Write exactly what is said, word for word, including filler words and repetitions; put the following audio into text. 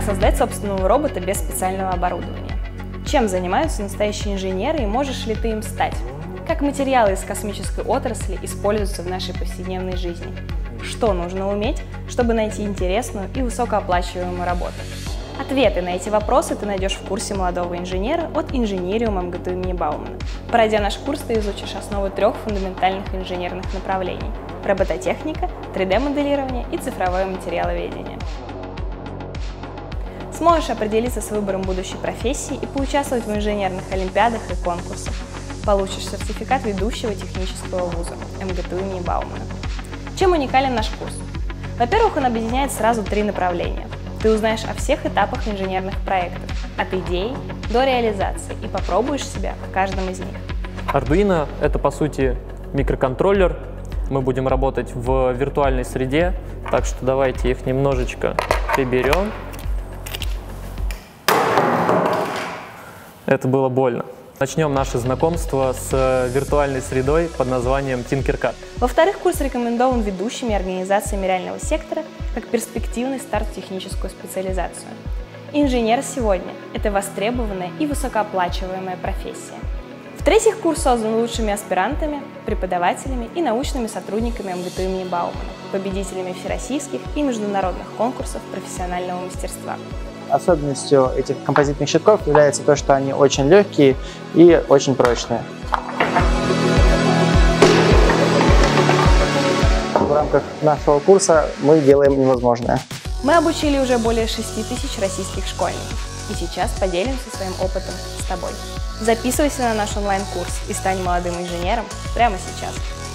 создать собственного робота без специального оборудования? Чем занимаются настоящие инженеры и можешь ли ты им стать? Как материалы из космической отрасли используются в нашей повседневной жизни? Что нужно уметь, чтобы найти интересную и высокооплачиваемую работу? Ответы на эти вопросы ты найдешь в курсе молодого инженера от Инжинириума МГТУ имени Баумана. Пройдя наш курс, ты изучишь основы трех фундаментальных инженерных направлений – робототехника, три дэ моделирование и цифровое материаловедение. Сможешь определиться с выбором будущей профессии и поучаствовать в инженерных олимпиадах и конкурсах. Получишь сертификат ведущего технического вуза МГТУ имени Баумана. Чем уникален наш курс? Во-первых, он объединяет сразу три направления. Ты узнаешь о всех этапах инженерных проектов, от идеи до реализации, и попробуешь себя в каждом из них. Arduino — это, по сути, микроконтроллер. Мы будем работать в виртуальной среде, так что давайте их немножечко приберем. Это было больно. Начнем наше знакомство с виртуальной средой под названием Tinkercad. Во-вторых, курс рекомендован ведущими организациями реального сектора как перспективный старт в техническую специализацию. Инженер сегодня – это востребованная и высокооплачиваемая профессия. В-третьих, курс создан лучшими аспирантами, преподавателями и научными сотрудниками МГТУ имени Баумана, победителями всероссийских и международных конкурсов профессионального мастерства. Особенностью этих композитных щитков является то, что они очень легкие и очень прочные. В рамках нашего курса мы делаем невозможное. Мы обучили уже более шести тысяч российских школьников, и сейчас поделимся своим опытом с тобой. Записывайся на наш онлайн-курс и стань молодым инженером прямо сейчас.